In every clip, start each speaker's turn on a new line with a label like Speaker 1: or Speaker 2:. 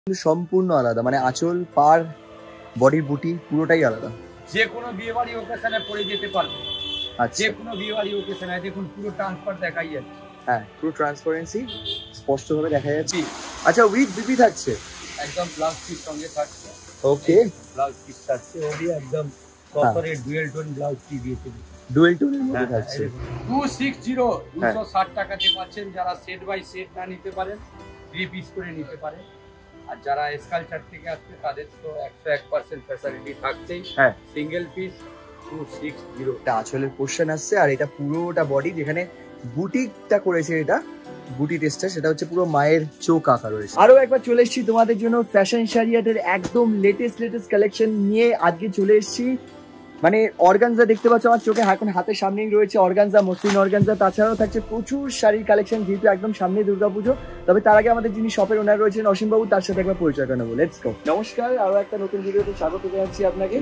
Speaker 1: সম্পূর্ণ আলাদা, মানে আঁচল, পার, বডির বুটি পুরোটাই আলাদা।
Speaker 2: যে কোনো বিয়ে বাড়ি ওকেশনে পরে যেতে পারবে।
Speaker 1: আচ্ছা,
Speaker 2: যে কোনো বিয়ে বাড়ি ওকেশনে দেখুন পুরো ট্রান্সফার দেখাই যাচ্ছে।
Speaker 1: হ্যাঁ, পুরো ট্রান্সপারেন্সি স্পষ্টভাবে দেখা যাচ্ছে। আচ্ছা, উইথ বিপি থাকছে,
Speaker 2: একদম ব্লাউজ পিস সঙ্গে থাকছে।
Speaker 1: ওকে,
Speaker 2: ব্লাউজ পিস থাকছে, ওই একদম কপারের ডুয়েল টোন ব্লাউজ পিস দিয়েছে।
Speaker 1: ডুয়েল টোনের মধ্যে থাকছে।
Speaker 2: 260 260 টাকাতে পাচ্ছেন। যারা সেট বাই সেট না নিতে পারেন 3 পিস করে নিতে পারেন। আর যারা স্কালচার থেকে আসবে তাদের তো 101% ফ্যাসিলিটি থাকছেই।
Speaker 1: হ্যাঁ,
Speaker 2: সিঙ্গেল পিস 260।
Speaker 1: এটা আঁচলের পোর্শন আসছে, আর এটা পুরোটা বডি, যেখানে বুটিটা করেছে, এটা বুটি টেস্টটা সেটা হচ্ছে পুরো মায়ের চোখ আঁকা রয়েছে। আরো একবার চলে এসেছি তোমাদের জন্য ফ্যাশন শাড়িয়াটের একদম লেটেস্ট কালেকশন নিয়ে। আজকে চলে এসেছি, মানে অর্গানজা দেখতে পাচ্ছ আমার চোখে, এখন হাতের সামনেই রয়েছে অর্গানজা, মসলিন অর্গানজা। তাছাড়াও থাকছে প্রচুর শাড়ির কালেকশন, যেহেতু একদম সামনে দুর্গাপুজো। তবে তার আগে আমাদের যিনি শপের ওনার রয়েছেন অসীমবাবু, তার সাথে একবার পরিচয় করে নেবো। Let's go. নমস্কার, আরো একটা নতুন ভিডিওতে স্বাগত জানাচ্ছি আপনাকে।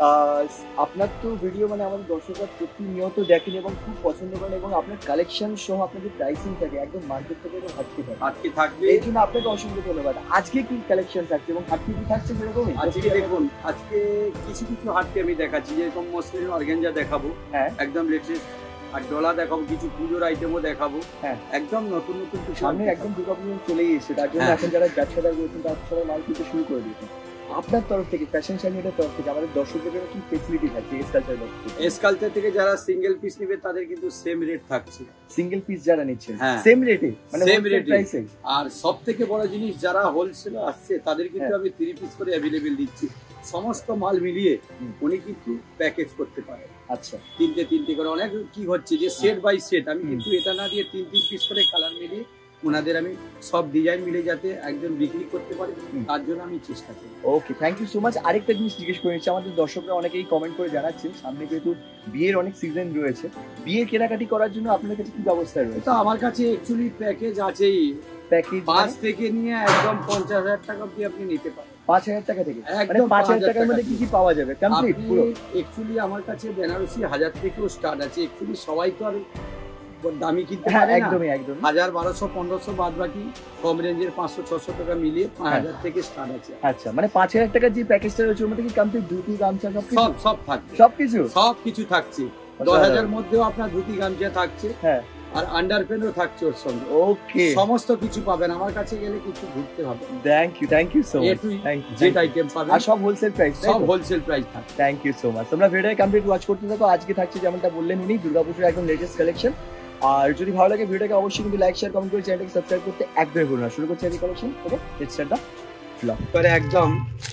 Speaker 1: আপনার তো ভিডিও মানে আমাদের দর্শকরা প্রতিনিয়ত দেখেন এবং খুব পছন্দ করেন, এবং আপনার কালেকশন সহ আপনাদের প্রাইসিং থাকে একদম মার্কেট থেকে হাটকে থাকে।
Speaker 2: আজকে থাকবে,
Speaker 1: এই জন্য আপনাকে অসংখ্য ধন্যবাদ। আজকে কি কালেকশন থাকছে এবং হাটকে কি থাকছে সেরকমই?
Speaker 2: আজকে দেখুন, আজকে কিছু কিছু হাটকে আমি দেখাচ্ছি, যেরকম মসলিন অর্গানজা দেখাবো,
Speaker 1: হ্যাঁ
Speaker 2: একদম লেটেস্ট। আর ডলা দেখাবো, কিছু পুজোর আইটেমও দেখাবো,
Speaker 1: হ্যাঁ,
Speaker 2: একদম নতুন নতুন কিছু
Speaker 1: সামনে একদম দুর্গাপুজো চলেই এসেছে, তার জন্য এখন যারা ব্যবসাদার রয়েছেন তার সবাই মাল কিনতে শুরু করে দিয়েছেন। আপনার তরফ থেকে, ফ্যাশন শাড়িটার তরফ থেকে আমাদের দর্শকদের জন্য কি ফেসিলিটি থাকছে স্কালচার তরফ থেকে?
Speaker 2: স্কালচার থেকে যারা সিঙ্গেল পিস নেবে তাদের কিন্তু সেম রেট থাকছে।
Speaker 1: সিঙ্গেল পিস যারা নিচ্ছেন
Speaker 2: হ্যাঁ,
Speaker 1: সেম রেটে, মানে
Speaker 2: সেম রেটে।
Speaker 1: প্রাইসে।
Speaker 2: আর সব থেকে বড় জিনিস, যারা হোলসেল আসছে তাদের কিন্তু
Speaker 1: হ্যাঁ,
Speaker 2: আমি 3 পিস করে অ্যাভেলেবেল দিচ্ছি। সমস্ত মাল মিলিয়ে উনি কিন্তু প্যাকেজ করতে পারে।
Speaker 1: আচ্ছা,
Speaker 2: তিনটে করে অনেক কি হচ্ছে যে সেট বাই সেট, আমি কিন্তু এটা না দিয়ে 3 পিস করে কালার মিলিয়ে ওনাদের আমি সব ডিজাইন মিলে যাতে একজন বিক্রি করতে পারে, তার জন্য আমি চেষ্টা করি।
Speaker 1: Okay, thank you so much. আরেকটা জিনিস জিজ্ঞেস করে নিচ্ছি, আমাদের দর্শকরা অনেকেই কমেন্ট করে জানাচ্ছেন সামনে যেহেতু বিয়ের অনেক সিজন রয়েছে, বিয়ে কেনাকাটি করার জন্য আপনার কাছে কি ব্যবস্থা রয়েছে?
Speaker 2: তো আমার কাছে অ্যাকচুয়ালি প্যাকেজ আছেই,
Speaker 1: প্যাকেজ
Speaker 2: 5 থেকে নিয়ে একদম 50,000 টাকা অবধি আপনি নিতে পারেন।
Speaker 1: 5,000 টাকা থেকে? মানে
Speaker 2: একদম
Speaker 1: 5,000 টাকার মধ্যে কি কি পাওয়া যাবে কমপ্লিট পুরো?
Speaker 2: অ্যাকচুয়ালি আমার কাছে বেনারসি 1000 থেকেও স্টার্ট আছে। অ্যাকচুয়ালি সবাই তো আর দামি কিনতে
Speaker 1: হ্যাঁ,
Speaker 2: পারে না,
Speaker 1: একদমই একদমই।
Speaker 2: 1000, 1200, 1500 বাদ বাকি কম রেঞ্জের 500-600 টাকা মিলিয়ে 5000 থেকে স্টার্ট আছে।
Speaker 1: আচ্ছা, মানে 5,000 টাকার যে প্যাকেজটা রয়েছে ওর মধ্যে কি কমপ্লিট ধুতি, গামছা
Speaker 2: সব থাকবে,
Speaker 1: সবকিছু
Speaker 2: থাকছে। 10,000 মধ্যেও আপনার ধুতি গামছা থাকছে,
Speaker 1: হ্যাঁ,
Speaker 2: আর আন্ডারপ্যান্টও থাকছে ওর সঙ্গে।
Speaker 1: ওকে,
Speaker 2: সমস্ত কিছু পাবেন। আমার কাছে গেলে কিছু ঘুরতে হবে।
Speaker 1: Thank you so much.
Speaker 2: যে আইটেম পাবেন
Speaker 1: আর সব হোলসেল প্রাইস,
Speaker 2: সব হোলসেল প্রাইস থাকে।
Speaker 1: Thank you so much. তোমরা ভিডিও কমপ্লিট ওয়াচ করতে থাকো। আজকে থাকছে যেমনটা বললেন উনি, দুর্গাপুজোর একদম লেটেস্ট কালেকশন। আর যদি ভালো লাগে ভিডিওটাকে অবশ্যই কিন্তু লাইক, শেয়ার, কমেন্ট করে চ্যানেলটাকে সাবস্ক্রাইব করতে একদমই ভুলবেন না। শুরু করছি এই collection. Okay, let's start the vlog.
Speaker 2: পরে একদম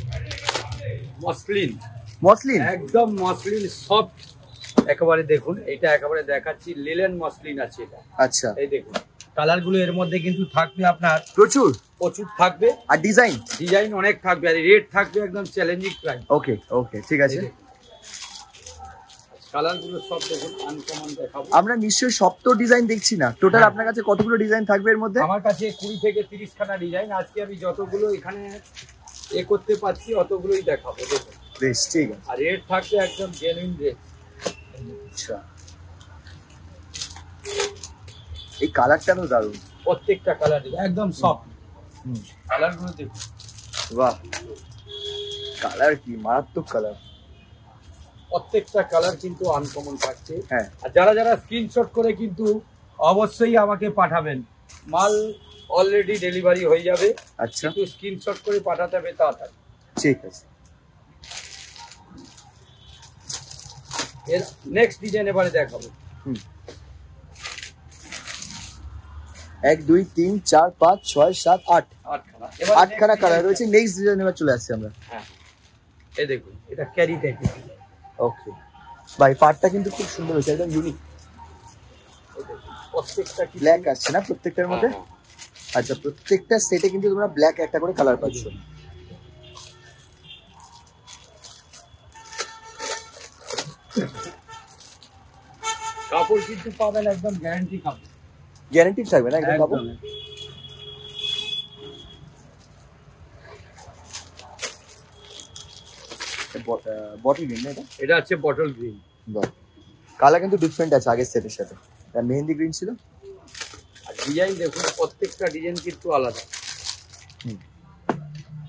Speaker 2: মসলিন, একদম মসলিন সফট একেবারে। দেখুন এটা একেবারে দেখাচ্ছি, লিলেন মসলিন আছে এটা।
Speaker 1: আচ্ছা,
Speaker 2: এই দেখুন কালার গুলো এর মধ্যে কিন্তু থাকবে আপনার
Speaker 1: প্রচুর
Speaker 2: থাকবে,
Speaker 1: আর ডিজাইন
Speaker 2: অনেক থাকবে, আর রেট থাকবে একদম চ্যালেঞ্জিং প্রাইস।
Speaker 1: ওকে, ঠিক আছে।
Speaker 2: কালার গুলো সব দেখুন আনকমন দেখাবো।
Speaker 1: আমরা নিশ্চয়ই সব তো ডিজাইন দেখছি না, টোটাল আপনার কাছে কতগুলো ডিজাইন থাকবে এর মধ্যে?
Speaker 2: আমার কাছে 20 থেকে 30 খানা ডিজাইন। আজকে আমি যতগুলো এখানে করতে পারছি অতগুলোই দেখাবো। দেখুন
Speaker 1: বেশ, ঠিক আছে।
Speaker 2: আর রেট থাকবে একদম জেনুইন রেট।
Speaker 1: আচ্ছা, এই কালারটা তো দারুণ,
Speaker 2: প্রত্যেকটা কালার একদম সফট। কালার গুলো দেখুন,
Speaker 1: বাহ, কালার কি মারাত্মক কালার।
Speaker 2: প্রত্যেকটা কালার কিন্তু আনকমন থাকছে।
Speaker 1: হ্যাঁ,
Speaker 2: আর যারা স্ক্রিনশট করে কিন্তু অবশ্যই আমাকে পাঠাবেন। মাল অলরেডি ডেলিভারি হয়ে যাবে।
Speaker 1: আচ্ছা,
Speaker 2: কিন্তু স্ক্রিনশট করে পাঠাতে হবে তাড়াতাড়ি।
Speaker 1: ঠিক আছে।
Speaker 2: এর নেক্সট ডিজাইন এবারে দেখাবো।
Speaker 1: 1 2 3 4 5 6 7 8 8খানা কালার রয়েছে। নেক্সট ডিজাইন এবার চলে আসছে আমরা।
Speaker 2: হ্যাঁ, এই দেখুন এটা ক্যারি টাইপের।
Speaker 1: ওকে ভাই, পার্টটা কিন্তু খুব সুন্দর হয়েছে, একদম ইউনিক।
Speaker 2: প্রত্যেকটা
Speaker 1: ব্ল্যাক আসছে না প্রত্যেকটার মধ্যে? আচ্ছা, প্রত্যেকটা সেটে কিন্তু তোমরা ব্ল্যাক একটা করে কালার পাচ্ছ।
Speaker 2: কাপড় কিন্তু পাবেন একদম গ্যারান্টি কাপড়,
Speaker 1: গ্যারান্টি থাকবে না একদম কাপড়? বটল গ্রিন না
Speaker 2: এটা আছে বটল গ্রিন।
Speaker 1: বাহ, কালার কিন্তু ডিফারেন্ট আছে আগের সেটের সাথে। মেহেন্দি গ্রিন ছিল।
Speaker 2: আর ডিজাইন দেখুন, প্রত্যেকটা ডিজাইন কিন্তু আলাদা।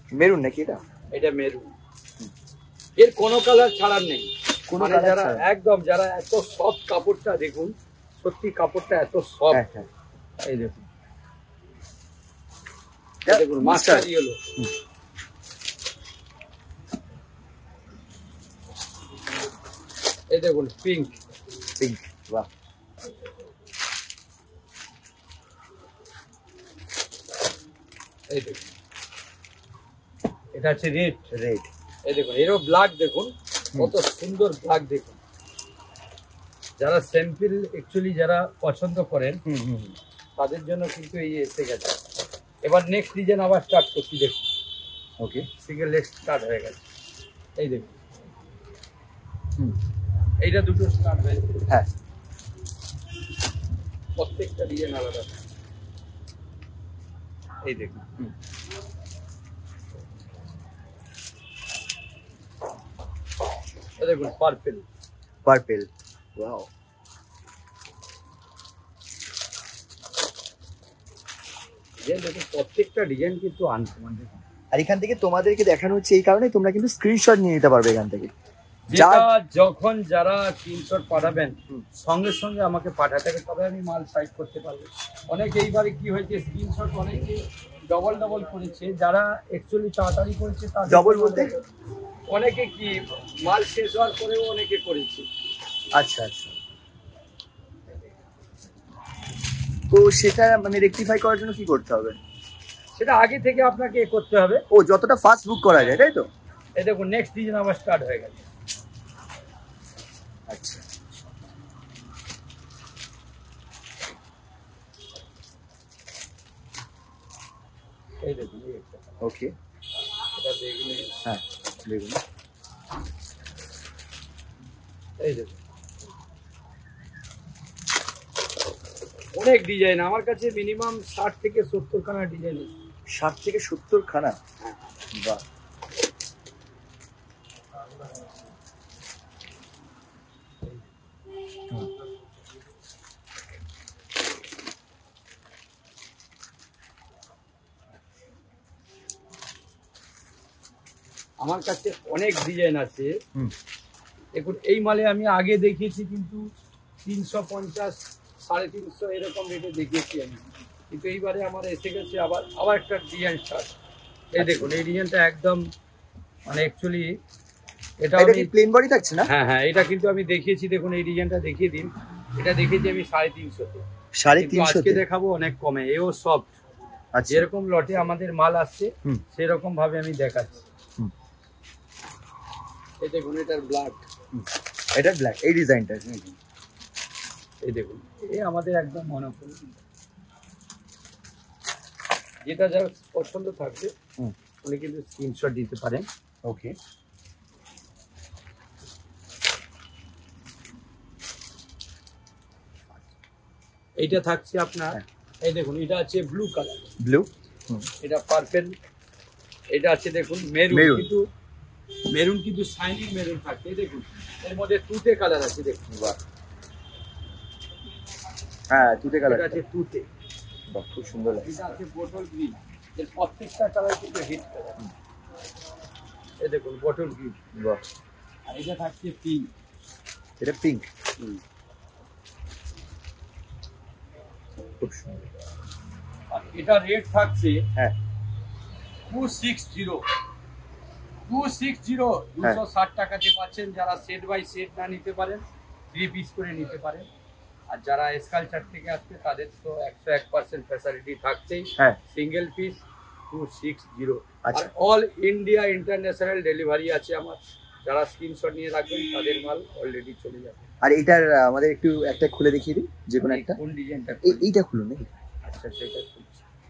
Speaker 1: মেরুন নাকি এটা?
Speaker 2: এটা মেরুন। এর কোনো কালার ছাড়ার নেই।
Speaker 1: কোনো
Speaker 2: মানে যারা একদম যারা এত সফট কাপড়টা দেখুন, সত্যি কাপড়টা এত সফট। এই দেখুন, দেখুন মাস্টার ইয়েলো। এই দেখুন পিঙ্ক।
Speaker 1: পিঙ্ক, বাহ।
Speaker 2: এই দেখুন এটা হচ্ছে রেড।
Speaker 1: রেড,
Speaker 2: এই দেখুন এরও ব্ল্যাক দেখুন, কত সুন্দর ব্ল্যাক দেখুন। যারা স্যাম্পল অ্যাকচুয়ালি যারা পছন্দ করেন তাদের জন্য কিন্তু এই এসে গেছে। এবার নেক্সট ডিজাইন আবার স্টার্ট করছি, দেখুন।
Speaker 1: ওকে,
Speaker 2: সিঙ্গেল লেগ স্টার্ট হয়ে গেছে। এই দেখুন এইটা দুটো স্টার্ট হয়ে গেছে।
Speaker 1: হ্যাঁ,
Speaker 2: প্রত্যেকটা ডিজাইন আলাদা। এই দেখুন এই দেখুন পার্পল।
Speaker 1: Purple, wow.
Speaker 2: ডিজাইন দেখুন, প্রত্যেকটা ডিজাইন কিন্তু আনকমন। দেখুন
Speaker 1: আর এখান থেকে তোমাদেরকে দেখানো হচ্ছে এই কারণে তোমরা কিন্তু স্ক্রিনশট নিয়ে নিতে পারবে এখান থেকে।
Speaker 2: যখন যারা স্ক্রিনশট পাঠাবেন সঙ্গে সঙ্গে আমাকে পাঠাতে হবে, তবে আমি মাল সাইড করতে পারবো। অনেক এইবারে কি হয়েছে, স্ক্রিনশট অনেকে ডবল করেছে, যারা অ্যাকচুয়ালি তাড়াতাড়ি করেছে
Speaker 1: ডবল বলতে
Speaker 2: অনেকে কি মাল শেষ হওয়ার পরেও অনেকে করেছে।
Speaker 1: আচ্ছা আচ্ছা, তো সেটা মানে রেকটিফাই করার জন্য কি করতে হবে?
Speaker 2: সেটা আগে থেকে আপনাকে করতে হবে।
Speaker 1: ও, যতটা ফাস্ট বুক করা যায়, তাই তো?
Speaker 2: এই দেখুন নেক্সট ডিজাইন আবার স্টার্ট হয়ে গেছে।
Speaker 1: আচ্ছা,
Speaker 2: এই দেখুন
Speaker 1: ওকে,
Speaker 2: এটা দেখুন।
Speaker 1: হ্যাঁ দেখুন,
Speaker 2: এই দেখুন অনেক ডিজাইন আমার কাছে, মিনিমাম 60 থেকে 70 খানা ডিজাইন আছে।
Speaker 1: 60 থেকে 70 খানা, বাহ।
Speaker 2: আমার কাছে অনেক ডিজাইন আছে। দেখুন এই মালে আমি আগে দেখিয়েছি কিন্তু 350, 350 এরকম রেটে দেখিয়েছি আমি, কিন্তু এইবারে আমার এসে গেছে আবার একটা ডিজাইন স্টার্ট। এই দেখুন এই ডিজাইনটা একদম মানে অ্যাকচুয়ালি এটা
Speaker 1: কি প্লেন বডি থাকছে না?
Speaker 2: হ্যাঁ এটা কিন্তু আমি দেখিয়েছি। দেখুন এই ডিজাইনটা দেখিয়ে দিন। এটা দেখিয়েছি আমি 350 তে।
Speaker 1: 350
Speaker 2: আজকে দেখাবো অনেক কমে, এও সফট।
Speaker 1: আচ্ছা,
Speaker 2: যেরকম লটে আমাদের মাল আসছে সেরকম ভাবে আমি দেখাচ্ছি। এই দেখুন এটার ব্ল্যাক,
Speaker 1: এটা ব্ল্যাক, এই ডিজাইনটা।
Speaker 2: এই দেখুন এই আমাদের একদম মনোফুল। যেটা যার পছন্দ থাকবে উনি কিন্তু স্ক্রিনশট দিতে পারেন।
Speaker 1: ওকে,
Speaker 2: এইটা থাকছে আপনার, এই দেখুন এটা আছে ব্লু কালার,
Speaker 1: ব্লু,
Speaker 2: এটা পার্পল, এটা আছে দেখুন মেরুন। কিন্তু মেরুন কিন্তু শাইনিং মেরুন থাকে। এই দেখুন এর মধ্যে তুতে কালার আছে, দেখুন।
Speaker 1: বাহ, হ্যাঁ তুতে কালার
Speaker 2: আছে, তুতে,
Speaker 1: বাহ, খুব সুন্দর লাগছে।
Speaker 2: এটা আছে বটল গ্রিন। এর প্রত্যেকটা কালার কিন্তু হিট কালার। এই দেখুন বটল গ্রিন,
Speaker 1: বাহ।
Speaker 2: আর এটা থাকছে পিঙ্ক,
Speaker 1: এটা পিঙ্ক, খুব সুন্দর।
Speaker 2: আর এটা রেট থাকছে
Speaker 1: হ্যাঁ
Speaker 2: 260 260 টাকাতে পাচ্ছেন। যারা সেট বাই সেট না নিতে পারেন 3 পিস করে নিতে পারেন। আর যারা স্কালচার থেকে আসবে তাদের তো 101% ফ্যাসিলিটি থাকছেই।
Speaker 1: হ্যাঁ,
Speaker 2: সিঙ্গেল পিস 260।
Speaker 1: আচ্ছা,
Speaker 2: আর অল ইন্ডিয়া ইন্টারন্যাশনাল ডেলিভারি আছে আমার। যারা স্ক্রিনশট নিয়ে রাখবেন তাদের মাল অলরেডি চলে যাবে।
Speaker 1: আর এটার আমাদের একটু একটা খুলে দেখিয়ে দিন, যে কোনো একটা।
Speaker 2: কোন ডিজাইনটা?
Speaker 1: এইটা খুলুন নাকি?
Speaker 2: আচ্ছা সেটা খুলছি।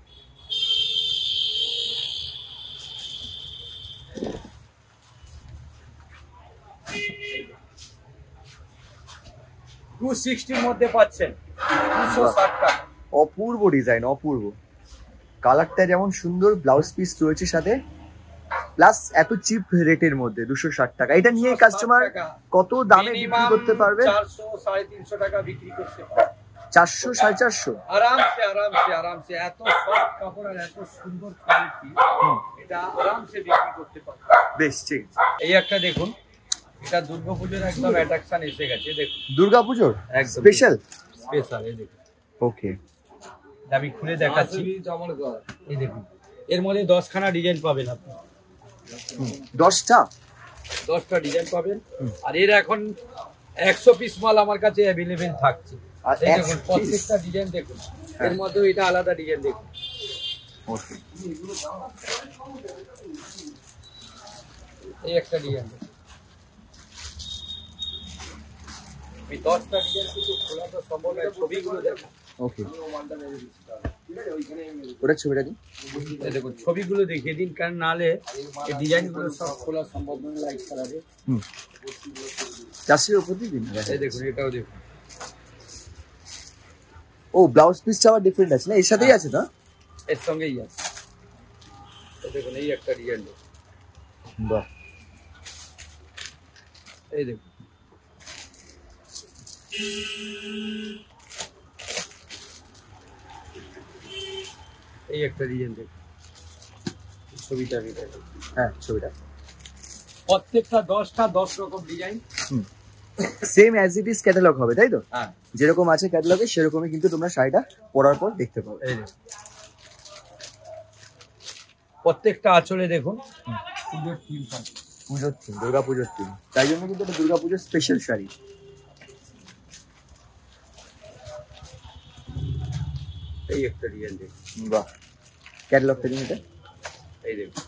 Speaker 2: $260 মধ্যে পাচ্ছেন 260 টাকা।
Speaker 1: অপূর্ব ডিজাইন, অপূর্ব কালারটা যেমন সুন্দর, ব্লাউজ পিস রয়েছে সাথে, প্লাস এত চিপ রেটের মধ্যে 260 টাকা। এটা নিয়ে কাস্টমার কত দামে বিক্রি করতে পারবে?
Speaker 2: 400, 350 টাকা বিক্রি করতে পারবে।
Speaker 1: 400, 450
Speaker 2: আরামসে। এত সফট কাপড় আর এত সুন্দর কোয়ালিটি, এটা আরামসে বিক্রি করতে পারবে।
Speaker 1: বেশ, ঠিক।
Speaker 2: এই একটা দেখুন, এটা দুর্গাপুজোর একদম অ্যাট্রাকশন এসে গেছে। দেখুন
Speaker 1: দুর্গাপুজোর
Speaker 2: একদম
Speaker 1: স্পেশাল।
Speaker 2: এই দেখুন।
Speaker 1: ওকে,
Speaker 2: আমি খুলে দেখাচ্ছি। এই দেখুন, এর মধ্যে 10খানা ডিজাইন পাবেন আপনি।
Speaker 1: 10টা
Speaker 2: ডিজাইন পাবেন। আর এর এখন 100 পিস মাল আমার কাছে অ্যাভেলেবেল থাকছে। এই দেখুন প্রত্যেকটা ডিজাইন দেখুন, এর মধ্যে এটা আলাদা ডিজাইন দেখুন। এই একটা ডিজাইন, এই 10টা ডিজাইন কিন্তু খোলা তো সম্ভব নয়, ছবিগুলো দেখুন।
Speaker 1: ওকে, ওটা ছবিটা দিন।
Speaker 2: এই দেখুন ছবিগুলো দেখিয়ে দিন, কারণ নালে এই ডিজাইনগুলো সব খোলা সম্ভব নয় লাইট কালারে।
Speaker 1: চাষির উপর দিয়ে দিন।
Speaker 2: এই দেখুন এটাও দেখুন।
Speaker 1: ও, ব্লাউজ পিসটা আবার ডিফারেন্ট আছে না, এর সাথেই আছে না?
Speaker 2: এর সঙ্গেই আছে। এই দেখুন এই একটা ডিজাইন,
Speaker 1: বাহ,
Speaker 2: এই দেখুন। এই একটা ডিজাইন দেখুন, ছবিটা
Speaker 1: হ্যাঁ ছবিটা।
Speaker 2: প্রত্যেকটা 10টা 10 রকম design.
Speaker 1: Same as it is catalogue হবে, তাই তো?
Speaker 2: হ্যাঁ,
Speaker 1: যেরকম আছে ক্যাটালগে সেরকমই কিন্তু তোমরা শাড়িটা পরার পর দেখতে পাবে।
Speaker 2: এই দেখুন প্রত্যেকটা আঁচলে দেখুন পুজোর থিম থাকে।
Speaker 1: পুজোর থিম, দুর্গাপুজোর থিম, তাই জন্য কিন্তু এটা দুর্গাপুজোর স্পেশাল শাড়ি।
Speaker 2: এই একটা ডিজাইন দেখুন।
Speaker 1: বাহ, ক্যাটালগটা দিন এটা।
Speaker 2: এই দেখুন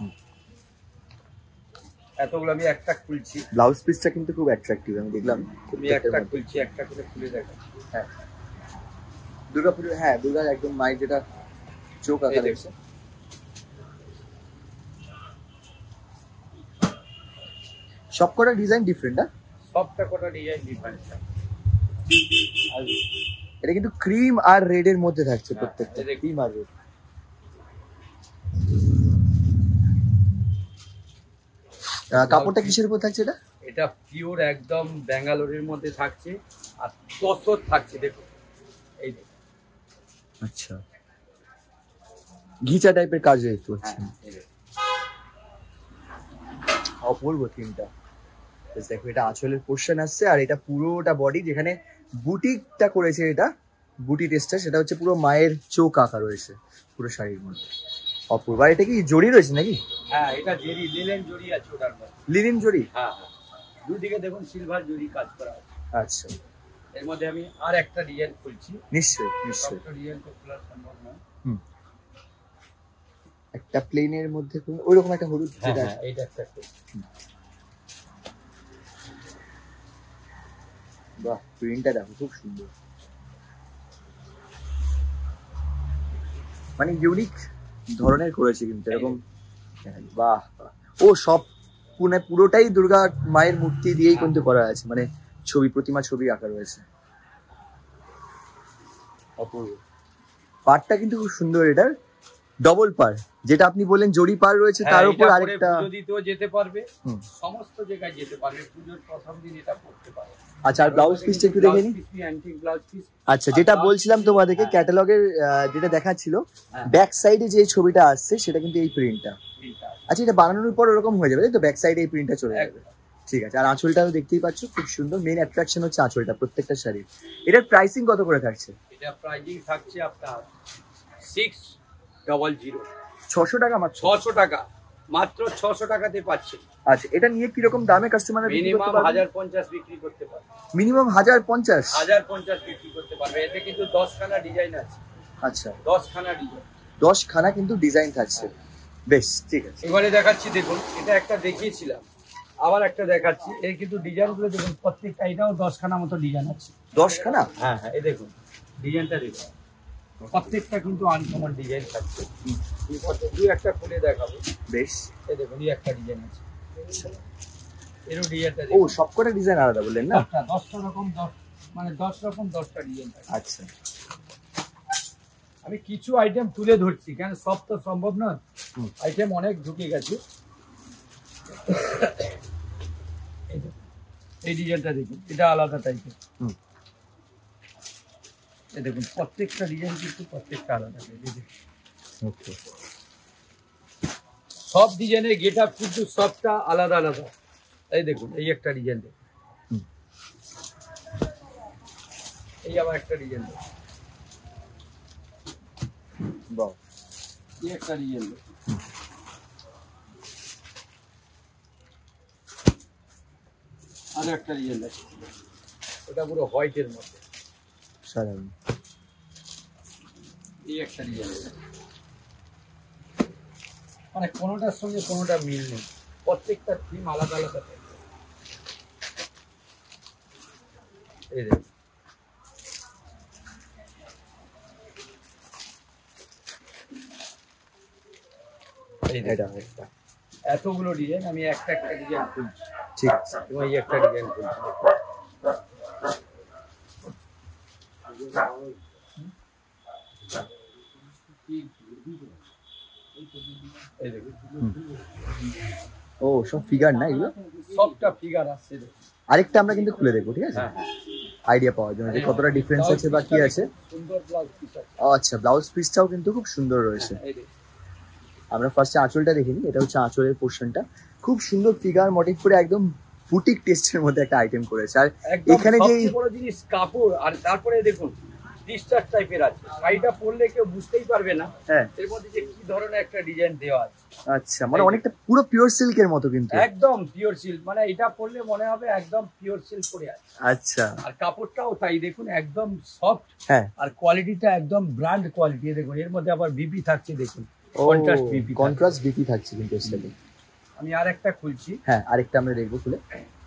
Speaker 2: এতগুলো আমি একটা খুলছি।
Speaker 1: ব্লাউজ পিসটা কিন্তু খুব অ্যাট্রাকটিভ, আমি দেখলাম।
Speaker 2: আমি একটা খুলছি, একটা করে খুলে দেখাচ্ছি।
Speaker 1: হ্যাঁ, দুর্গাপুজো, হ্যাঁ দুর্গার একদম মায়ের যেটা চোখ আঁকা রয়েছে। সবকটা ডিজাইন ডিফারেন্ট। না,
Speaker 2: সবটা কটা ডিজাইন ডিফারেন্ট।
Speaker 1: আর এটা কিন্তু ক্রিম আর রেড এর মধ্যে থাকছে প্রত্যেকটা, ক্রিম আর রেড। কাপড়টা কিসের উপর থাকছে এটা?
Speaker 2: এটা পিওর একদম ব্যাঙ্গালোরের মধ্যে থাকছে, আর তসর থাকছে। দেখুন এই দেখুন।
Speaker 1: আচ্ছা, ঘিচা টাইপের কাজ দেখতে পাচ্ছি। অপূর্ব থিমটা। দেখো এটা আঁচলের পোর্শন আসছে, আর এটা পুরোটা বডি, যেখানে বুটিকটা করেছে, এটা বুটি টেস্টটা, সেটা হচ্ছে পুরো মায়ের চোখ আঁকা রয়েছে পুরো শাড়ির মধ্যে। অপূর্ব। আর এটা কি জড়ি রয়েছে নাকি?
Speaker 2: হ্যাঁ, এটা জরি, লিনেন জরি আছে ওটার মধ্যে।
Speaker 1: লিনেন জড়ি?
Speaker 2: হ্যাঁ, দুদিকে দেখুন সিলভার জরি কাজ করা আছে।
Speaker 1: আচ্ছা,
Speaker 2: এর মধ্যে আমি আর একটা ডিজাইন খুলছি।
Speaker 1: নিশ্চয়ই নিশ্চয়ই।
Speaker 2: একটা ডিজাইন তো খোলা সম্ভব নয়।
Speaker 1: একটা প্লেনের মধ্যে ওইরকম একটা হলুদ, যেটা
Speaker 2: হ্যাঁ এইটা একটা।
Speaker 1: বাহ, প্রিন্টটা দেখো খুব সুন্দর, মানে ইউনিক ধরনের করেছে কিন্তু এরকম। বাহ, ও সব পুরোটাই দুর্গা মায়ের মূর্তি দিয়েই কিন্তু করা আছে, মানে ছবি, প্রতিমা ছবি আঁকা রয়েছে। অপূর্ব। পাড়টা কিন্তু খুব সুন্দর, এটার ডবল পার, যেটা আপনি বললেন জড়ি পার রয়েছে, তার উপর আরেকটা।
Speaker 2: পুজো দিতেও যেতে পারবে, সমস্ত জায়গায় যেতে পারবে, পুজোর প্রথম দিন এটা করতে পারবে।
Speaker 1: আচ্ছা, আর ব্লাউজ পিসটা একটু দেখে নিন।
Speaker 2: Antique blouse piece.
Speaker 1: আচ্ছা, যেটা বলছিলাম তোমাদেরকে, ক্যাটালগের যেটা দেখাচ্ছিল, ব্যাক সাইডে যে ছবিটা আসছে সেটা কিন্তু এই প্রিন্টটা। আচ্ছা, এটা বানানোর পর ওরকম হয়ে যাবে, তাই তো? ব্যাক সাইডে এই প্রিন্টটা চলে যাবে। ঠিক আছে। আর আঁচলটাও দেখতেই পাচ্ছ খুব সুন্দর, মেইন অ্যাট্রাকশন হচ্ছে আঁচলটা প্রত্যেকটা শাড়ির। এটার প্রাইসিং কত করে থাকছে?
Speaker 2: এটা প্রাইসিং থাকছে আপনার 600।
Speaker 1: 600 টাকা মাত্র?
Speaker 2: 600 টাকা মাত্র, 600 টাকাতে পাচ্ছেন।
Speaker 1: আচ্ছা, এটা নিয়ে কিরকম দামে কাস্টমাররা
Speaker 2: মিনিমাম 1050 বিক্রি করতে পারবে।
Speaker 1: মিনিমাম 1050?
Speaker 2: 1050 বিক্রি করতে পারবে। এতে কিন্তু 10 খানা ডিজাইন আছে।
Speaker 1: আচ্ছা,
Speaker 2: 10 খানা ডিজাইন,
Speaker 1: 10 খানা কিন্তু ডিজাইন থাকছে। বেশ, ঠিক আছে।
Speaker 2: এবারে দেখাচ্ছি, দেখুন এটা একটা দেখিয়েছিলাম, আবার একটা দেখাচ্ছি। এই কিন্তু ডিজাইনগুলো দেখুন প্রত্যেকটা, এটাও 10 খানা মতো ডিজাইন আছে।
Speaker 1: 10 খানা?
Speaker 2: হ্যাঁ হ্যাঁ, এই দেখুন ডিজাইনটা দেখুন, প্রত্যেকটা কিন্তু আনকমন ডিজাইন থাকছে। দুই একটা খুলে দেখাবো।
Speaker 1: বেশ,
Speaker 2: এই দেখুন এই একটা ডিজাইন আছে। এরও ডিজাইনটা
Speaker 1: ও সবকটা ডিজাইন আলাদা বললেন না?
Speaker 2: 10টা রকম, 10 মানে 10 রকম 10টা ডিজাইন থাকে।
Speaker 1: আচ্ছা,
Speaker 2: আমি কিছু আইটেম তুলে ধরছি, কেন সব তো সম্ভব নয়, আইটেম অনেক ঢুকে গেছে। এই ডিজাইনটা দেখুন, এটা আলাদা টাইপের। এই দেখুন প্রত্যেকটা ডিজাইন কিন্তু প্রত্যেকটা আলাদা।
Speaker 1: ওকে,
Speaker 2: সব ডিজাইনের গেট আপ কিন্তু সবটা আলাদা আলাদা। এই দেখুন, এই একটা ডিজাইন দেখুন, এই আবার একটা ডিজাইন দেখুন,
Speaker 1: বাহ,
Speaker 2: এই একটা ডিজাইন দেখুন, আর একটা ডিজাইন দেখুন, ওটা পুরো হোয়াইটের মধ্যে,
Speaker 1: সাধারণ।
Speaker 2: এই একটা ডিজাইন দেখুন। মানে কোনোটার সঙ্গে কোনোটা মিল নেই, প্রত্যেকটা থিম আলাদা আলাদা থাকে। এই দেখুন, এই
Speaker 1: এটা
Speaker 2: দেখুন,
Speaker 1: একটা,
Speaker 2: এতগুলো ডিজাইন আমি একটা একটা ডিজাইন খুলছি
Speaker 1: ঠিক আছে।
Speaker 2: এবং এই একটা ডিজাইন খুলছি। এই দেখুন,
Speaker 1: ও সব ফিগার না এগুলো?
Speaker 2: সবটা ফিগার আসছে দেখুন।
Speaker 1: আরেকটা আমরা কিন্তু খুলে দেখবো, ঠিক আছে,
Speaker 2: হ্যাঁ হ্যাঁ,
Speaker 1: আইডিয়া পাওয়ার জন্য যে কতটা ডিফারেন্স আছে বা কি আছে।
Speaker 2: সুন্দর ব্লাউজ পিস আছে।
Speaker 1: ও আচ্ছা, ব্লাউজ পিসটাও কিন্তু খুব সুন্দর রয়েছে।
Speaker 2: এই দেখুন,
Speaker 1: আমরা ফার্স্টে আঁচলটা দেখে নিই। এটা হচ্ছে আঁচলের পোর্শনটা, খুব সুন্দর ফিগার মোটিভ করে একদম বুটিক টেস্টের মধ্যে একটা আইটেম করেছে। আর
Speaker 2: একদম
Speaker 1: এখানে যে
Speaker 2: সবচেয়ে বড় জিনিস কাপড়, আর তারপরে দেখুন ডিস্টার্চ টাইপের আছে, শাড়িটা পরলে কেউ বুঝতেই পারবে না
Speaker 1: হ্যাঁ,
Speaker 2: এর মধ্যে যে কি ধরনের একটা ডিজাইন দেওয়া আছে।
Speaker 1: আচ্ছা, মানে অনেকটা পুরো পিওর সিল্কের মতো কিন্তু।
Speaker 2: একদম পিওর সিল্ক, মানে এটা পরলে মনে হবে একদম পিওর সিল্ক পরে আছে।
Speaker 1: আচ্ছা,
Speaker 2: আর কাপড়টাও তাই দেখুন, একদম সফট,
Speaker 1: হ্যাঁ,
Speaker 2: আর কোয়ালিটিটা একদম ব্র্যান্ড কোয়ালিটি। দেখুন এর মধ্যে আবার বিপি থাকছে, দেখুন
Speaker 1: ও
Speaker 2: কন্ট্রাস্ট বিপি।
Speaker 1: কন্ট্রাস্ট বিপি থাকছে কিন্তু এর সাথে।
Speaker 2: আমি আর একটা খুলছি,
Speaker 1: হ্যাঁ, আরেকটা আমরা দেখবো খুলে।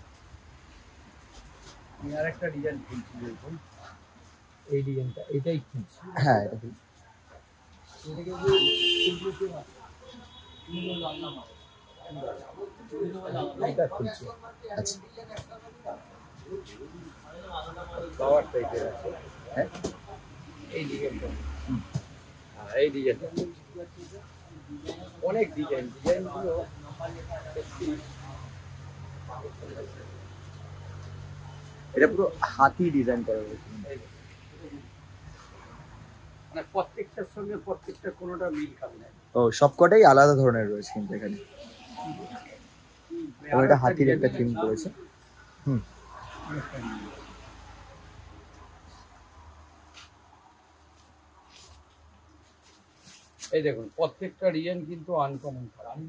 Speaker 2: আমি আর একটা ডিজাইন খুলছি, দেখুন এই ডিজাইনটা, এটাই খুলছি।
Speaker 1: হ্যাঁ, এটা কি?
Speaker 2: এটা খুলছি,
Speaker 1: আচ্ছা,
Speaker 2: ফ্লাওয়ার টাইপের আছে।
Speaker 1: হ্যাঁ,
Speaker 2: এই ডিজাইনটা, হ্যাঁ এই ডিজাইনটা, অনেক ডিজাইনগুলো
Speaker 1: এটা পুরো হাতি ডিজাইন করা রয়েছে।
Speaker 2: মানে প্রত্যেকটার সঙ্গে প্রত্যেকটা কোনোটা মিল খাবে না।
Speaker 1: ও সবকটাই আলাদা ধরনের রয়েছে কিন্তু এখানে। এবং এটা হাতির একটা থিম করেছে। হুম,
Speaker 2: এই দেখুন প্রত্যেকটা ডিজাইন কিন্তু আনকমন।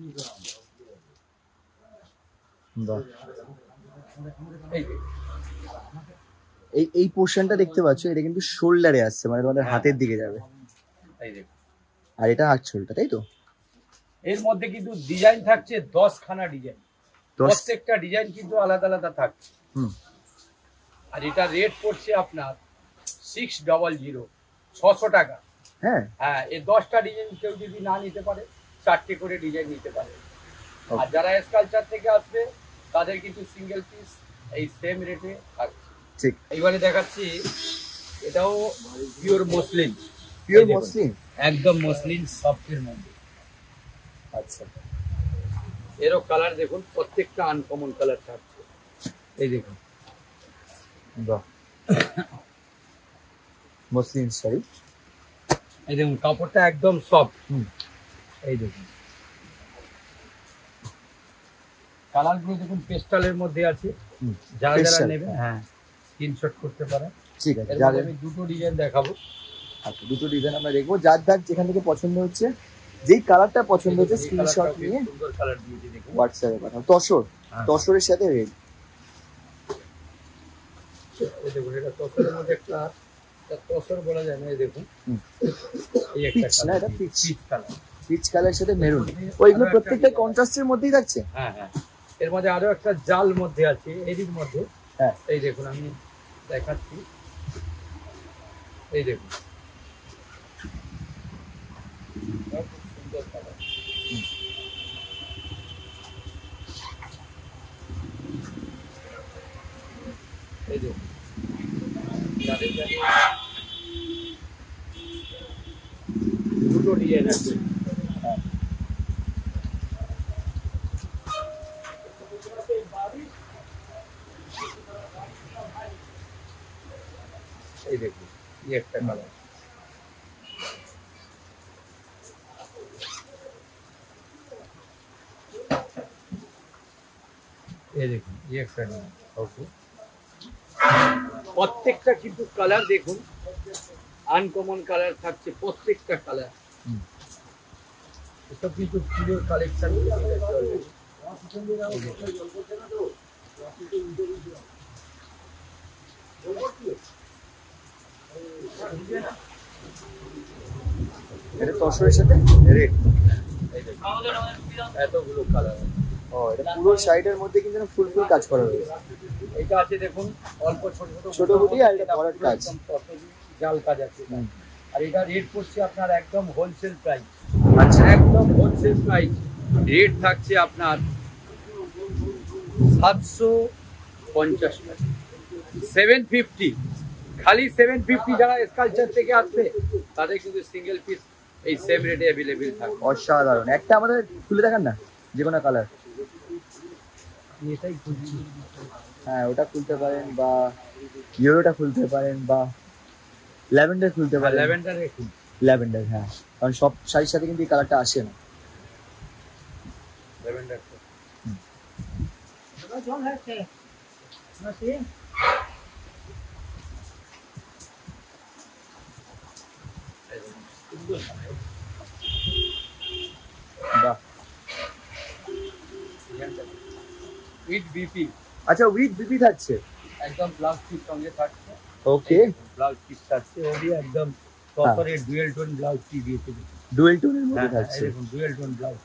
Speaker 1: বাহ,
Speaker 2: এই দেখুন,
Speaker 1: এই এই পোর্শনটা দেখতে পাচ্ছ, এটা কিন্তু শোল্ডারে আসছে, মানে তোমাদের হাতের দিকে যাবে।
Speaker 2: এই দেখুন,
Speaker 1: আর এটা আঁচলটা, তাই তো?
Speaker 2: এর মধ্যে কিন্তু ডিজাইন থাকছে 10খানা ডিজাইন,
Speaker 1: 10?
Speaker 2: প্রত্যেকটা ডিজাইন কিন্তু আলাদা আলাদা থাকছে।
Speaker 1: হুম,
Speaker 2: আর এটা রেট পড়ছে আপনার 600, 600 টাকা।
Speaker 1: হ্যাঁ,
Speaker 2: হ্যাঁ, এই 10টা ডিজাইন কেউ যদি না নিতে পারে, 4টে করে ডিজাইন নিতে পারে। আর যারা স্কালচার থেকে আসবে তাদের কিন্তু সিঙ্গেল পিস এই সেম রেটে থাকছে।
Speaker 1: ঠিক।
Speaker 2: এইবারে দেখাচ্ছি, এটাও পিওর মসলিন,
Speaker 1: পিওর মসলিন,
Speaker 2: একদম মসলিন সফটের মধ্যে।
Speaker 1: আচ্ছা,
Speaker 2: এরও কালার দেখুন, প্রত্যেকটা আনকমন কালার থাকছে। এই দেখুন,
Speaker 1: বাহ, মসলিন শাড়ি।
Speaker 2: এই দেখুন কাপড়টা একদম সফট।
Speaker 1: হুম,
Speaker 2: এই দেখুন কালারগুলো দেখুন, পেস্টালের মধ্যে আছে।
Speaker 1: হুম,
Speaker 2: যারা যারা
Speaker 1: Pastel,
Speaker 2: নেবে হ্যাঁ স্ক্রিনশট করতে পারে।
Speaker 1: ঠিক আছে।
Speaker 2: এর
Speaker 1: যার
Speaker 2: মধ্যে আমি দুটো ডিজাইন দেখাবো।
Speaker 1: আচ্ছা, দুটো ডিজাইন আমরা দেখবো। যার যার যেখান থেকে পছন্দ হচ্ছে, যেই কালারটা পছন্দ হচ্ছে,
Speaker 2: এই
Speaker 1: স্ক্রিনশট
Speaker 2: কালারটাও বেশ
Speaker 1: নিয়ে
Speaker 2: সুন্দর কালার দিয়েছি দেখুন।
Speaker 1: হোয়াটসঅ্যাপে পাঠাও। তসর,
Speaker 2: হ্যাঁ।
Speaker 1: তসরের সাথে রেড।
Speaker 2: এই দেখুন এটা তসরের মধ্যে একটা, এটা তসর বলা যায় না। এই দেখুন
Speaker 1: হুম,
Speaker 2: এই একটা
Speaker 1: Peach না,
Speaker 2: কালার,
Speaker 1: এটা peach?
Speaker 2: Peach colour.
Speaker 1: পিচ কালারের সাথে মেরুন। ওইগুলো প্রত্যেকটা কন্ট্রাস্টের মধ্যেই থাকছে।
Speaker 2: হ্যাঁ হ্যাঁ, এর মধ্যে আরো একটা জাল মধ্যে আছে, এরই মধ্যে।
Speaker 1: হ্যাঁ,
Speaker 2: এই দেখুন আমি দেখাচ্ছি, এই দেখুন খুব সুন্দর কালার। এই দেখুন যাদের যাদের দুটো ডিজাইন আছে।
Speaker 1: হ্যাঁ,
Speaker 2: এই দেখুন এই একটা কালার। এই দেখুন এই একটা ডিজাইন। ওকে, প্রত্যেকটা কিন্তু কালার দেখুন আনকমন কালার থাকছে, প্রত্যেকটা কালার। এসব কিন্তু পুজোর কালেকশন।
Speaker 1: এটা তসরের সাথে রেড,
Speaker 2: এতগুলো কালার।
Speaker 1: ও এটা পুরো সাইডের মধ্যে কিন্তু ফুল ফুল কাজ করা রয়েছে।
Speaker 2: এটা আছে দেখুন অল্প ছোট
Speaker 1: ছোট বুটি আর এটা বড় কাজ,
Speaker 2: জাল কাজ আছে। আর এটা রেট পড়ছে আপনার একদম হোলসেল প্রাইস।
Speaker 1: আচ্ছা,
Speaker 2: একদম হোলসেল প্রাইস রেট থাকছে আপনার 750 টাকা, 750, খালি 750। যারা স্কালচার থেকে আসবে তাদের কিন্তু সিঙ্গেল পিস এই সেম রেটে অ্যাভেলেবেল থাকবে।
Speaker 1: অসাধারণ। একটা আমাদের খুলে দেখান না, যে কোনো কালার।
Speaker 2: এটাই খুলছি।
Speaker 1: হ্যাঁ, ওটা খুলতে পারেন, বা ইয়েলোটা খুলতে পারেন, বা ল্যাভেন্ডার খুলতে পারেন।
Speaker 2: ল্যাভেন্ডার দেখুন,
Speaker 1: ল্যাভেন্ডার, হ্যাঁ, কারণ সব শাড়ির সাথে কিন্তু এই কালারটা আসে না।
Speaker 2: ল্যাভেন্ডার
Speaker 1: বাহ,
Speaker 2: উইথ বিপি।
Speaker 1: আচ্ছা, উইথ বিপি থাকছে,
Speaker 2: একদম ব্লাউজ পিস সঙ্গে থাকছে।
Speaker 1: ওকে,
Speaker 2: ব্লাউজ পিস থাকছে, ওরই একদম টপারের ডুয়েল টোন ব্লাউজ পিস দিয়েছে।
Speaker 1: ডুয়েল টোনের মধ্যে থাকছে,
Speaker 2: দেখুন ডুয়েল টোন ব্লাউজ।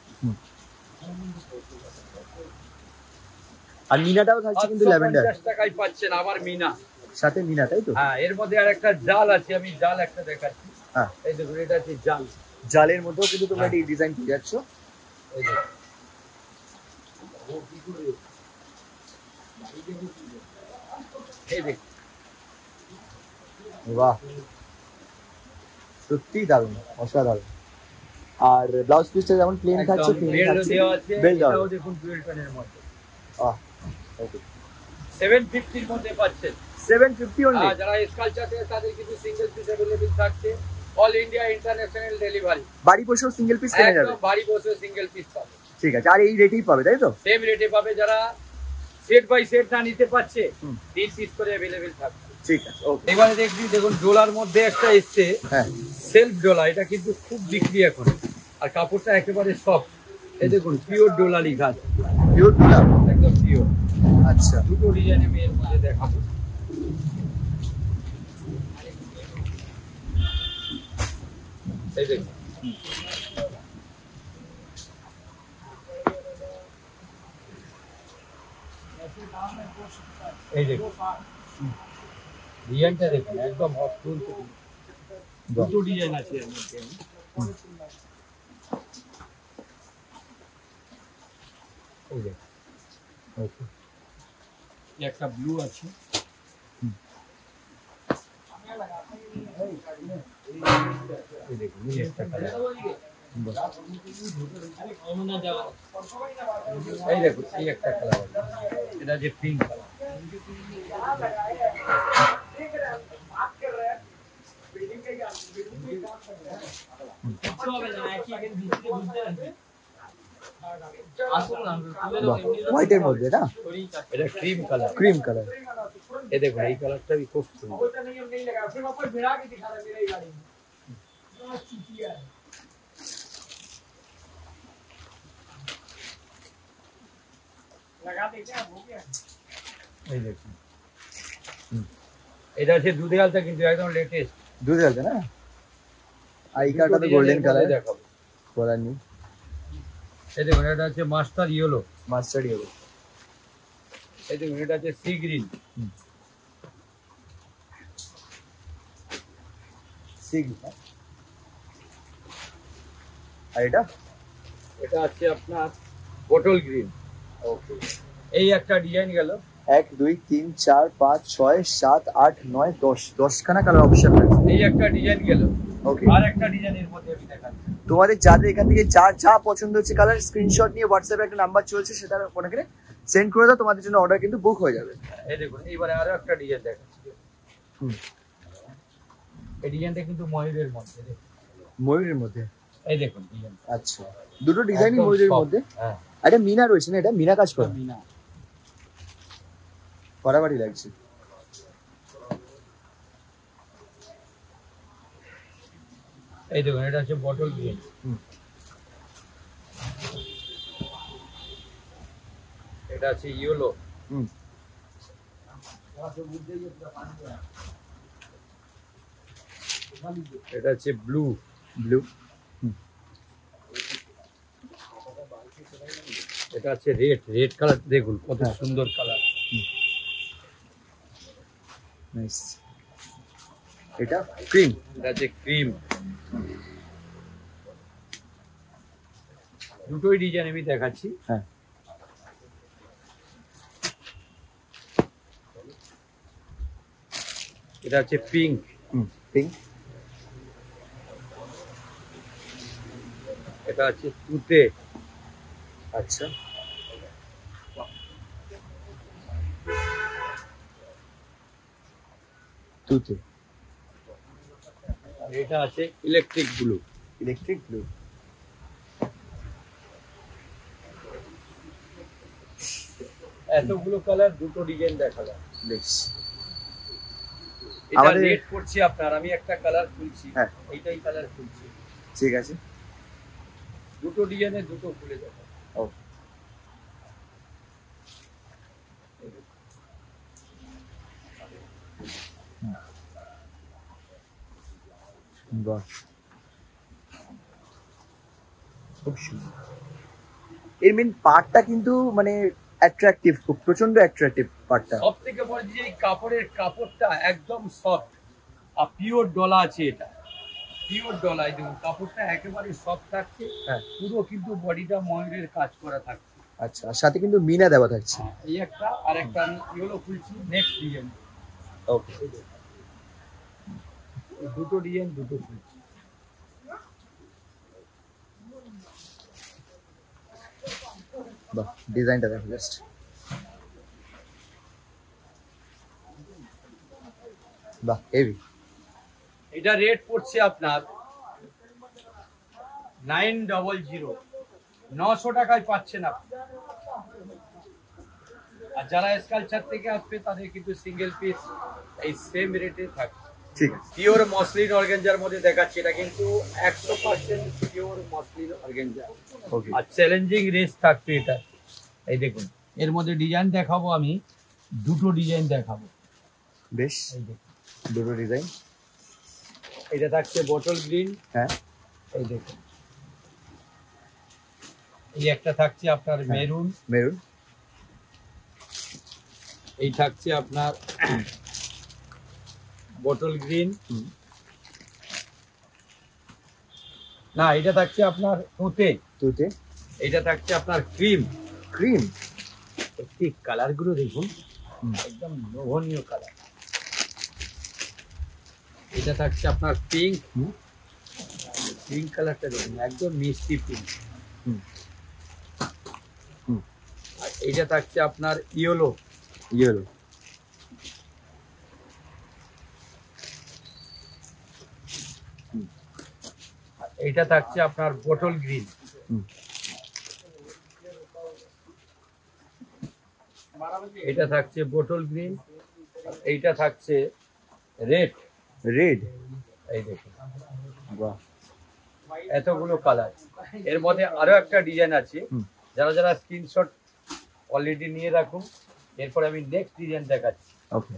Speaker 1: আর মিনাটাও থাকছে কিন্তু ল্যাভেন্ডার।
Speaker 2: 50 টাকায় পাচ্ছেন আবার মিনা
Speaker 1: সাথে মিনা, তাই তো?
Speaker 2: হ্যাঁ, এর মধ্যে আর একটা জাল আছে, আমি জাল একটা দেখাচ্ছি।
Speaker 1: হ্যাঁ,
Speaker 2: এই দেখুন এটা আছে জাল।
Speaker 1: জালের মধ্যেও কিন্তু তোমরা এই ডিজাইন পেয়ে যাচ্ছ।
Speaker 2: এই দেখুন, এই দেখুন,
Speaker 1: বাহ, সত্যি দারুণ, অসাধারণ। আর ব্লাউজ পিসটা যেমন প্লেন থাকছে, প্লেন
Speaker 2: বেল্ট
Speaker 1: থাকছে,
Speaker 2: দেওয়া আছে।
Speaker 1: বেল্ট দেওয়া।
Speaker 2: এটাও দেখুন ডুয়েল টোনের মধ্যে।
Speaker 1: ওকে,
Speaker 2: 750 এর মধ্যে পাচ্ছেন।
Speaker 1: 750 অনলি।
Speaker 2: যারা স্কালচার থেকে তাদের কিন্তু সিঙ্গেল পিস अवेलेबल থাকছে। All India international delivery.
Speaker 1: বাড়ি বসেও সিঙ্গেল পিস কেনা যাবে।
Speaker 2: একদম বাড়ি বসে সিঙ্গেল পিস পাবে।
Speaker 1: ঠিক আছে, আর এই রেটেই পাবে, তাই তো?
Speaker 2: সেম রেটে পাবে। যারা সেট বাই সেট না নিতে পারছে 3 পিস করে अवेलेबल থাকবে।
Speaker 1: ঠিক আছে, ওকে।
Speaker 2: এবারে দেখুন ডোলার মধ্যে একটা এসছে,
Speaker 1: হ্যাঁ,
Speaker 2: সেলফ ডোলা। এটা কিন্তু খুব বিক্রি এখন, আর কাপড়টা একেবারে সফট। এই দেখুন পিওর ডোলা লেখা আছে,
Speaker 1: পিওর গোলাপ,
Speaker 2: একদম পিওর।
Speaker 1: আচ্ছা,
Speaker 2: দুটো ডিজাইন আমি এর মধ্যে দেখাবো। এই দেখুন, এই দেখুন ডিজাইনটা দেখুন, একদম অফুল। দুটো ডিজাইন আছে এর মধ্যে। এই দেখুন,
Speaker 1: ওকে,
Speaker 2: একটা ব্লু আছে। এই দেখুন এই একটা কালার। এই দেখুন এই একটা কালার আছে, এটা যে পিঙ্ক কালার।
Speaker 1: হোয়াইটের মধ্যে না,
Speaker 2: এটা ক্রিম কালার।
Speaker 1: Cream colour.
Speaker 2: এই দেখুন এই কালারটা খুব সুন্দর। এই দেখুন এটা আছে দুধে আলতা, কিন্তু একদম লেটেস্ট
Speaker 1: দুধ আছে না। আর এই কালারটা তো গোল্ডেন কালার,
Speaker 2: দেখাবো।
Speaker 1: বলার নেই।
Speaker 2: এই দেখুন এটা আছে মাস্টার ইয়েলো।
Speaker 1: Mustard yellow.
Speaker 2: এই দেখুন এটা আছে সি গ্রিন।
Speaker 1: আর এটা
Speaker 2: এটা আছে আপনার বটল গ্রিন।
Speaker 1: ওকে,
Speaker 2: এই একটা ডিজাইন গেল।
Speaker 1: 1 2 3 4 5 6 7 8 9 10 10খানা কালার অপশন আছে।
Speaker 2: এই একটা ডিজাইন গেল।
Speaker 1: ওকে,
Speaker 2: আর একটা ডিজাইনের মধ্যে আমি দেখাচ্ছি।
Speaker 1: তোমাদের যাদের এখান থেকে যা পছন্দ হচ্ছে কালার, স্ক্রিনশট নিয়ে হোয়াটসঅ্যাপে একটা নাম্বার চলছে, সেটা ওখানে সেন্ড করে দাও, তোমাদের জন্য অর্ডার কিন্তু বুক হয়ে যাবে।
Speaker 2: এই দেখুন এইবারে আরো একটা ডিজাইন দেখাচ্ছি। এই ডিজাইনটা কিন্তু ময়ূরের মধ্যে।
Speaker 1: ময়ূরের মধ্যে,
Speaker 2: এই দেখুন ডিজাইন।
Speaker 1: আচ্ছা, দুটো ডিজাইনই ময়ূরের মধ্যে।
Speaker 2: হ্যাঁ,
Speaker 1: এটা মিনা রয়েছে না, এটা মিনা কাজ করে।
Speaker 2: মিনা
Speaker 1: বাড়াবাড়ি লাগছে।
Speaker 2: এই দেখুন এটা হচ্ছে বটল গ্রিন, এটা আছে ইয়েলো, এটা হচ্ছে ব্লু,
Speaker 1: ব্লু,
Speaker 2: এটা আছে রেড, রেড কালার দেখুন কত সুন্দর কালার।
Speaker 1: নাইস। এটা ক্রিম,
Speaker 2: এটা আছে ক্রিম। দুটোই ডিজাইন আমি দেখাচ্ছি।
Speaker 1: হ্যাঁ
Speaker 2: এটা আছে পিঙ্ক,
Speaker 1: পিঙ্ক,
Speaker 2: এটা আছে তুতে,
Speaker 1: আচ্ছা তুতে,
Speaker 2: আর এটা আছে ইলেকট্রিক ব্লু।
Speaker 1: Electric blue.
Speaker 2: এতগুলো কালার দুটো ডিজাইন দেখা যায়।
Speaker 1: বেশ,
Speaker 2: এটা রেড করছি আপনার, আমি একটা কালার খুলছি,
Speaker 1: হ্যাঁ
Speaker 2: এইটাই কালার খুলছি,
Speaker 1: ঠিক আছে।
Speaker 2: দুটো ডিজাইনে দুটো খুলে যাবে।
Speaker 1: ও বাহ, খুব সুন্দর। এর মেন পার্টটা কিন্তু মানে অ্যাট্রাকটিভ, খুব প্রচন্ড অ্যাট্রাকটিভ পার্টটা।
Speaker 2: সব থেকে বড় যে এই কাপড়টা একদম সফট আর পিওর ডলা আছে, এটা পিওর ডলা। এই দেখুন কাপড়টা একেবারে সফট থাকছে,
Speaker 1: হ্যাঁ
Speaker 2: পুরো কিন্তু বডিটা ময়ূরের কাজ করা থাকছে।
Speaker 1: আচ্ছা, আর সাথে কিন্তু মিনা দেওয়া থাকছে।
Speaker 2: এই একটা, আর একটা আমি ইয়েলো খুলছি নেক্সট ডিজাইন।
Speaker 1: ওকে,
Speaker 2: দুটো ডিজাইন দুটো খুলছি।
Speaker 1: বাহ, ডিজাইনটা দেখো জাস্ট। বাহ, হেভি।
Speaker 2: এটা রেট পড়ছে আপনার 900, 900 টাকায় পাচ্ছেন আপনি। আর যারা স্কালচার থেকে আসবে তাদের কিন্তু সিঙ্গেল পিস এই সেম রেটে থাকে।
Speaker 1: ঠিক আছে,
Speaker 2: পিওর মসলিন অর্গানজার মধ্যে দেখাচ্ছি, এটা কিন্তু 100% পিওর মসলিন অর্গানজা।
Speaker 1: ওকে,
Speaker 2: আর চ্যালেঞ্জিং রেস থাকবে এটা। এই দেখুন এর মধ্যে ডিজাইন দেখাবো, আমি দুটো ডিজাইন দেখাবো।
Speaker 1: বেশ,
Speaker 2: এই দেখুন
Speaker 1: দুটো ডিজাইন।
Speaker 2: এটা থাকছে বটল গ্রিন,
Speaker 1: হ্যাঁ
Speaker 2: এই দেখুন। এই একটা থাকছে আপনার মেরুন,
Speaker 1: মেরুন,
Speaker 2: এই থাকছে আপনার বটল গ্রিন, না এটা থাকছে আপনার তুতে,
Speaker 1: তুতে,
Speaker 2: এটা থাকছে আপনার ক্রিম।
Speaker 1: ক্রিম,
Speaker 2: ঠিক কালার গুলো দেখুন একদম লোভনীয় কালার। এটা থাকছে আপনার পিঙ্ক, পিঙ্ক কালারটা দেখুন একদম মিষ্টি পিঙ্ক। আর এটা থাকছে আপনার ইয়েলো,
Speaker 1: ইয়েলো,
Speaker 2: এইটা থাকছে আপনার বটল গ্রিন, এটা থাকছে বটল গ্রিন, এইটা থাকছে রেড,
Speaker 1: রেড।
Speaker 2: এই দেখুন
Speaker 1: বাহ,
Speaker 2: এতগুলো কালার। এর মধ্যে আরো একটা ডিজাইন আছে, যারা যারা স্ক্রিনশট অলরেডি নিয়ে রাখুন, এরপর আমি নেক্সট ডিজাইন দেখাচ্ছি।
Speaker 1: ওকে,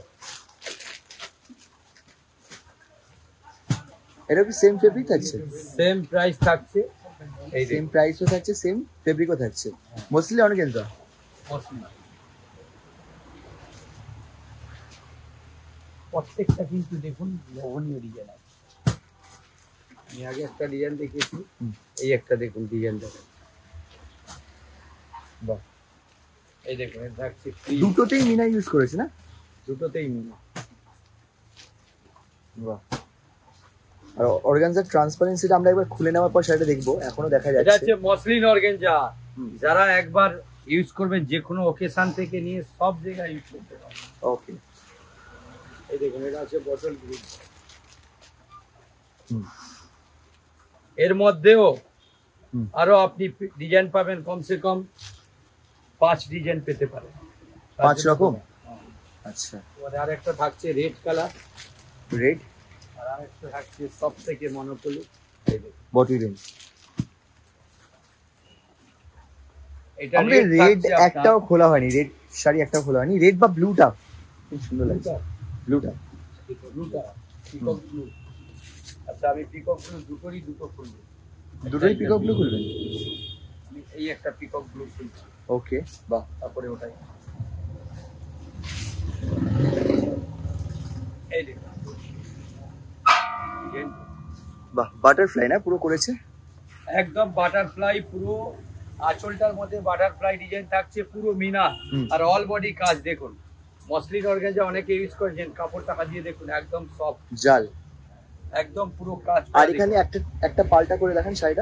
Speaker 1: এটা কি সেম ফেব্রিক থাকছে?
Speaker 2: সেম প্রাইস থাকছে, এই
Speaker 1: সেম প্রাইসও থাকছে, সেম ফেব্রিকও থাকছে, মোস্টলি অর্গানজা।
Speaker 2: প্রত্যেকটা কিন্তু দেখুন লোভনীয় ডিজাইন আছে। আমি আগে একটা ডিজাইন দেখিয়েছি, এই একটা দেখুন ডিজাইন দেখাচ্ছি।
Speaker 1: বাহ,
Speaker 2: এই দেখুন এটা থাকছে
Speaker 1: দুটোতেই মিনা ইউজ করেছে না?
Speaker 2: দুটোতেই মিনা।
Speaker 1: বাহ, আর অর্গানজার ট্রান্সপারেন্সিটা আমরা একবার খুলে নেওয়ার পর সেটা দেখবো, এখনো দেখা
Speaker 2: এটা
Speaker 1: যাচ্ছে।
Speaker 2: হচ্ছে মসলিন অর্গানজা, যারা একবার ইউজ করবেন যে কোনো ওকেশন থেকে নিয়ে সব জায়গায় ইউজ করতে পারবেন।
Speaker 1: ওকে,
Speaker 2: এই দেখুন এটা আছে বটল গ্রিন। এর মধ্যেও আরো আপনি ডিজাইন পাবেন, কমসে কম 5 ডিজাইন পেতে পারেন।
Speaker 1: 5 রকম? আচ্ছা,
Speaker 2: এবারে আর একটা থাকছে রেড কালার,
Speaker 1: রেড,
Speaker 2: আর আরেকটা থাকছে সব থেকে মনোপলি
Speaker 1: বডি রেঞ্জ।
Speaker 2: এটা
Speaker 1: আমাদের রেড একটাও খোলা হয়নি, রেড শাড়ি একটাও খোলা হয়নি। রেড বা ব্লুটা খুব সুন্দর লাগছে, ব্লুটা,
Speaker 2: ব্লুটা পিকক ব্লু। আচ্ছা আমি পিকক ব্লু দুটো খুলবো।
Speaker 1: দুটোই পিকক ব্লু খুলবেন?
Speaker 2: আমি এই একটা পিকক ব্লু খুলছি।
Speaker 1: ওকে, বাহ,
Speaker 2: তারপরে ওটাই এই দেখুন,
Speaker 1: বাহ, বাটারফ্লাই না পুরো করেছে?
Speaker 2: একদম বাটারফ্লাই, পুরো আঁচলটার মধ্যে বাটারফ্লাই ডিজাইন থাকছে, পুরো মিনা, আর অল বডি কাজ। দেখুন মসলিন অর্গানজা অনেকে ইউজ করেছেন, কাপড়টা হাজিয়ে দেখুন একদম সফট
Speaker 1: জাল,
Speaker 2: একদম পুরো কাজ।
Speaker 1: আর এখানে একটা পাল্টা করে দেখেন শাড়িটা,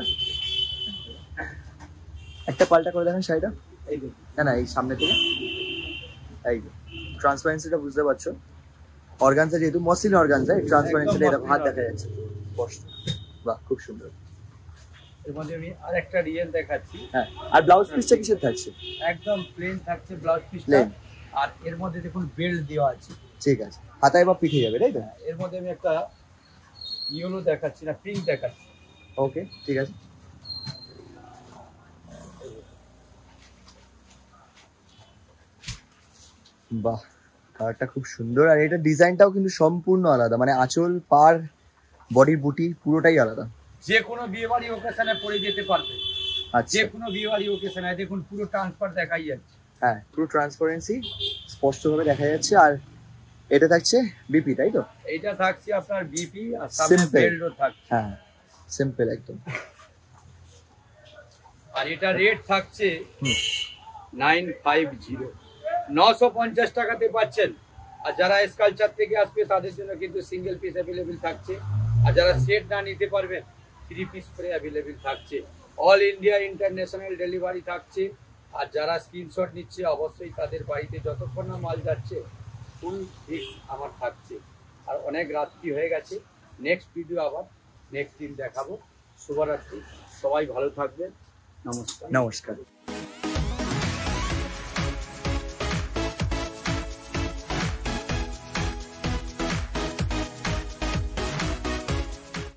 Speaker 1: একটা পাল্টা করে দেখেন শাড়িটা।
Speaker 2: এই দেখুন,
Speaker 1: না না, এই সামনে থেকে, এই ট্রান্সপারেন্সিটা বুঝতে পারছো? অর্গানজা যেহেতু মসলিন অর্গানজা, এই ট্রান্সপারেন্সিটা এটা হাত দেখা যাচ্ছে স্পষ্ট। বাহ, খুব সুন্দর।
Speaker 2: এর মধ্যে আমি আরেকটা ডিজাইন দেখাচ্ছি।
Speaker 1: হ্যাঁ, আর ব্লাউজ পিসটা কিসের থাকছে?
Speaker 2: একদম প্লেন থাকছে ব্লাউজ পিসটা,
Speaker 1: প্লেন,
Speaker 2: আর এর মধ্যে দেখুন বেল্ট দেওয়া আছে।
Speaker 1: ঠিক আছে, হাতায় বা পিঠে যাবে, তাই তো?
Speaker 2: এর মধ্যে আমি একটা ইয়েলো দেখাচ্ছি, না পিঙ্ক দেখাচ্ছি।
Speaker 1: ওকে, ঠিক আছে। বাহ, কালারটা খুব সুন্দর, আর এটা ডিজাইনটাও কিন্তু সম্পূর্ণ আলাদা, মানে আঁচল, পার, বডির বুটি পুরোটাই আলাদা।
Speaker 2: যে কোনো বিয়ে বাড়ি ওকেশনে পরে যেতে পারবে,
Speaker 1: আচ্ছা,
Speaker 2: যে কোনো বিয়ে বাড়ি ওকেশনে। দেখুন পুরো ট্রান্সফার দেখাই যাচ্ছে।
Speaker 1: হ্যাঁ, পুরো ট্রান্সপারেন্সি স্পষ্টভাবে দেখা যাচ্ছে। আর এটা থাকছে বিপি, তাই তো?
Speaker 2: এইটা থাকছে আপনার বিপি, আর সামনে
Speaker 1: Simple।
Speaker 2: বেল্টও থাকছে।
Speaker 1: হ্যাঁ, সিম্পল একদম।
Speaker 2: আর এটা রেট থাকছে 950, 950 টাকাতে পাচ্ছেন। আর যারা স্কালচার থেকে আসবে তাদের জন্য কিন্তু সিঙ্গেল পিস অ্যাভেলেবেল থাকছে, আর যারা সেট না নিতে পারবেন 3 পিস করে অ্যাভেলেবেল থাকছে। অল ইন্ডিয়া ইন্টারন্যাশনাল ডেলিভারি থাকছে। আর যারা স্ক্রিনশট নিচ্ছে অবশ্যই তাদের বাড়িতে যতক্ষণ না মাল যাচ্ছে ফুল রিস্ক আমার থাকছে। আর অনেক রাত্রি হয়ে গেছে, নেক্সট ভিডিও আবার নেক্সট দিন দেখাবো। শুভরাত্রি, সবাই ভালো থাকবেন, নমস্কার।
Speaker 1: নমস্কার।